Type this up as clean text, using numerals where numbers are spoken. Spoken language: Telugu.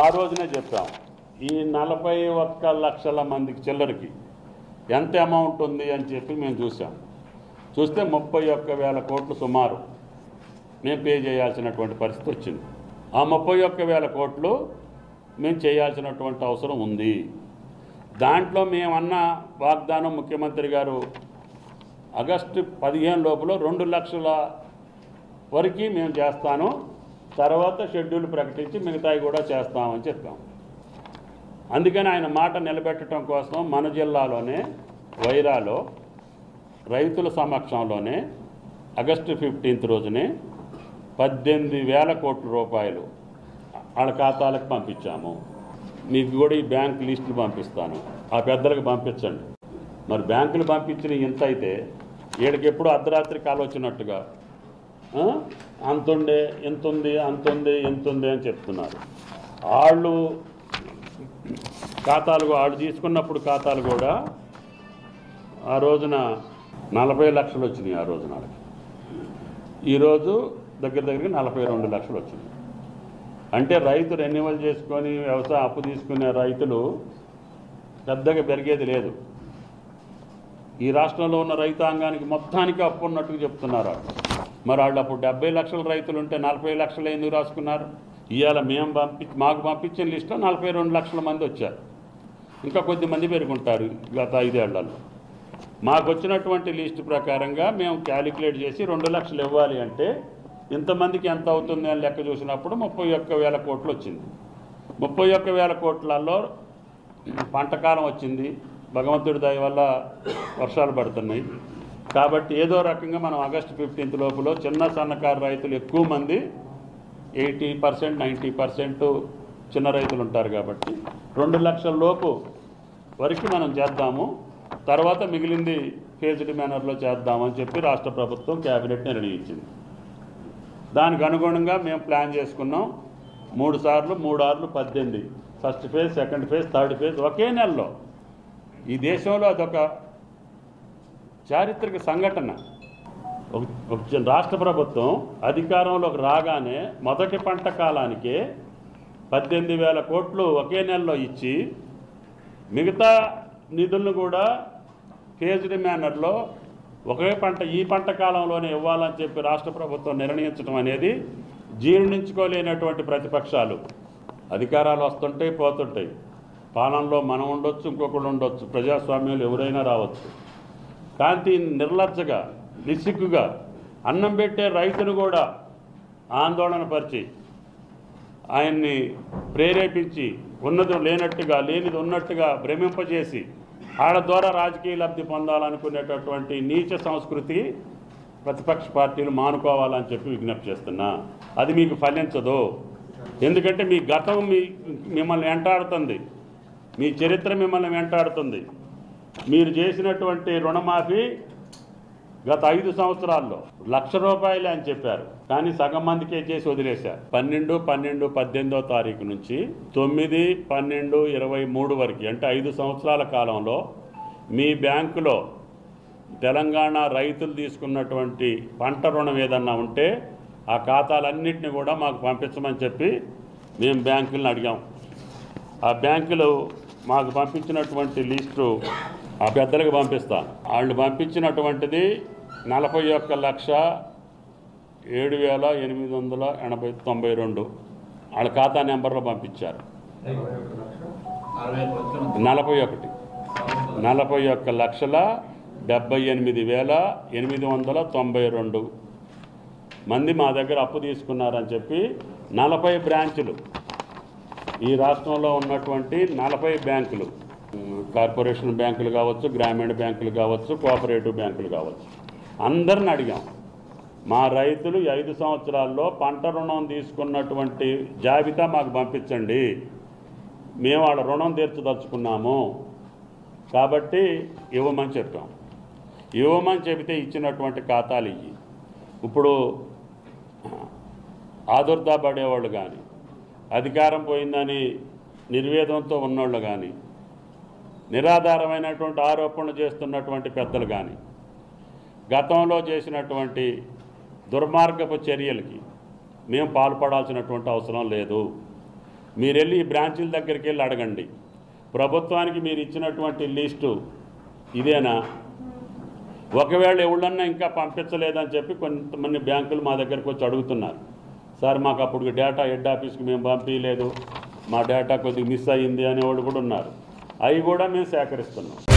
రోజునే చెప్పాం. ఈ 41 లక్షల మందికి చిల్లరికి ఎంత అమౌంట్ ఉంది అని చెప్పి మేము చూసాం. చూస్తే 31,000 కోట్లు సుమారు మేము పే చేయాల్సినటువంటి పరిస్థితి వచ్చింది. ఆ 31,000 కోట్లు మేము చేయాల్సినటువంటి అవసరం ఉంది. దాంట్లో మేమన్న వాగ్దానం ముఖ్యమంత్రి గారు ఆగస్టు 15 లోపల 2 లక్షల వరకు మేము చేస్తాను, తర్వాత షెడ్యూల్ ప్రకటించి మిగతాయి కూడా చేస్తామని చెప్పాం. అందుకని ఆయన మాట నిలబెట్టడం కోసం మన జిల్లాలోనే వైరాలో రైతుల సమక్షంలోనే ఆగస్టు 15 రోజునే 18,000 కోట్ల రూపాయలు వాళ్ళ ఖాతాలకు పంపించాము. మీకు కూడా ఈ బ్యాంక్ లిస్టులు పంపిస్తాను, ఆ పెద్దలకు పంపించండి. మరి బ్యాంకులు పంపించిన ఇంత అయితే వీళ్ళకి ఎప్పుడు అర్ధరాత్రి కాలు వచ్చినట్టుగా అంతుండే ఎంతుంది అంతుంది ఎంతుంది అని చెప్తున్నారు. వాళ్ళు వాళ్ళు తీసుకున్నప్పుడు ఖాతాలు కూడా ఆ రోజున 40 లక్షలు వచ్చినాయి. ఆ రోజున ఈరోజు దగ్గర 42 లక్షలు వచ్చినాయి. అంటే రైతు రెన్యువల్ చేసుకొని వ్యవసాయ అప్పు తీసుకునే రైతులు పెద్దగా పెరిగేది లేదు. ఈ రాష్ట్రంలో ఉన్న రైతాంగానికి మొత్తానికి అప్పు ఉన్నట్టుగా చెప్తున్నారు. మరి వాళ్ళు అప్పుడు 70 లక్షల రైతులు ఉంటే 40 లక్షలు ఎందుకు రాసుకున్నారు? ఇవాళ మాకు పంపించిన లిస్టులో 42 లక్షల మంది వచ్చారు. ఇంకా కొద్దిమంది పెరుగుంటారు గత 5 ఏళ్లలో. మాకు వచ్చినటువంటి లిస్టు ప్రకారంగా మేము క్యాలిక్యులేట్ చేసి 2 లక్షలు ఇవ్వాలి అంటే ఇంతమందికి ఎంత అవుతుంది అని లెక్క చూసినప్పుడు 31,000 కోట్లు వచ్చింది. 31,000 కోట్లలో పంటకాలం వచ్చింది. భగవంతుడి దయ వల్ల వర్షాలు పడుతున్నాయి కాబట్టి ఏదో రకంగా మనం ఆగస్టు 15 లోపల చిన్న సన్నకారు రైతులు ఎక్కువ మంది 80% 90% చిన్న రైతులు ఉంటారు కాబట్టి 2 లక్షల లోపు వరకు మనం చేద్దాము, తర్వాత మిగిలింది ఫేజ్డ్ మేనర్లో చేద్దామని చెప్పి రాష్ట్ర ప్రభుత్వం క్యాబినెట్ నిర్ణయించింది. దానికి అనుగుణంగా మేము ప్లాన్ చేసుకున్నాం. 3 సార్లు 3 ఆర్లు 18, first phase, second phase, third phase ఒకే నెలలో. ఈ దేశంలో అదొక చారిత్రక సంఘటన. రాష్ట్ర ప్రభుత్వం అధికారంలోకి రాగానే మొదటి పంట కాలానికే 18,000 కోట్లు ఒకే నెలలో ఇచ్చి మిగతా నిధులను కూడా ఫేజ్డ్ మేనర్లో ఒకే పంట ఈ పంట కాలంలోనే ఇవ్వాలని చెప్పి రాష్ట్ర ప్రభుత్వం నిర్ణయించడం అనేది జీర్ణించుకోలేనటువంటి ప్రతిపక్షాలు. అధికారాలు వస్తుంటాయి పోతుంటాయి, పాలనలో మనం ఉండొచ్చు, ఇంకొకళ్ళు ఉండొచ్చు, ప్రజాస్వామ్యంలో ఎవరైనా రావచ్చు. కాంతి నిర్లజ్జగా నిస్సిగ్గుగా అన్నం పెట్టే రైతును కూడా ఆందోళన పరిచి ఆయన్ని ప్రేరేపించి ఉన్నది లేనట్టుగా లేనిది ఉన్నట్టుగా భ్రమింపజేసి వాళ్ళ ద్వారా రాజకీయ లబ్ధి పొందాలనుకునేటటువంటి నీచ సంస్కృతి ప్రతిపక్ష పార్టీలు మానుకోవాలని చెప్పి విజ్ఞప్తి చేస్తున్నా. అది మీకు ఫలించదు. ఎందుకంటే మీ గతం మిమ్మల్ని వెంటాడుతుంది, మీ చరిత్ర మిమ్మల్ని వెంటాడుతుంది. మీరు చేసినటువంటి రుణమాఫీ గత 5 సంవత్సరాల్లో ₹1,00,000 అని చెప్పారు, కానీ సగం మందికే చేసి వదిలేశారు. 12/12/18వ తారీఖు నుంచి 9/12/23 వరకు అంటే 5 సంవత్సరాల కాలంలో మీ బ్యాంకులో తెలంగాణ రైతులు తీసుకున్నటువంటి పంట రుణం ఏదన్నా ఉంటే ఆ ఖాతాలన్నింటినీ కూడా మాకు పంపించమని చెప్పి మేము బ్యాంకులను అడిగాం. ఆ బ్యాంకులు మాకు పంపించినటువంటి లిస్టు ఆ పెద్దలకు పంపిస్తాను. వాళ్ళు పంపించినటువంటిది 41,07,892 వాళ్ళ ఖాతా నెంబర్లో పంపించారు. 41,78,892 మంది మా దగ్గర అప్పు తీసుకున్నారని చెప్పి 40 బ్రాంచులు, ఈ రాష్ట్రంలో ఉన్నటువంటి 40 బ్యాంకులు, కార్పొరేషన్ బ్యాంకులు కావచ్చు, గ్రామీణ బ్యాంకులు కావచ్చు, కోఆపరేటివ్ బ్యాంకులు కావచ్చు, అందరిని అడిగాం. మా రైతులు 5 సంవత్సరాల్లో పంట రుణం తీసుకున్నటువంటి జాబితా మాకు పంపించండి, మేము వాళ్ళ రుణం తీర్చదలుచుకున్నాము కాబట్టి ఇవ్వమని చెప్పాం. ఇవ్వమని చెబితే ఇచ్చినటువంటి ఖాతాలు ఇవి. ఇప్పుడు ఆదుర్దా పడేవాళ్ళు కానీ, అధికారం పోయిందని నిర్వేదంతో ఉన్నోళ్ళు కానీ, నిరాధారమైనటువంటి ఆరోపణలు చేస్తున్నటువంటి పెద్దలు కానీ, గతంలో చేసినటువంటి దుర్మార్గపు చర్యలకి మేము పాల్పడాల్సినటువంటి అవసరం లేదు. మీరు వెళ్ళి ఈ బ్రాంచీల దగ్గరికి వెళ్ళి అడగండి, ప్రభుత్వానికి మీరు ఇచ్చినటువంటి లిస్టు ఇదేనా? ఒకవేళ ఎవళ్ళన్నా ఇంకా పంపించలేదని చెప్పి కొంతమంది బ్యాంకులు మా దగ్గరకు వచ్చి అడుగుతున్నారు, సార్ మాకు అప్పుడు డేటా హెడ్ ఆఫీస్కి మేము పంపించలేదు, మా డేటా కొద్దిగా మిస్ అయ్యింది అనేవాళ్ళు కూడా ఉన్నారు. అవి కూడా మేము సేకరిస్తున్నాం.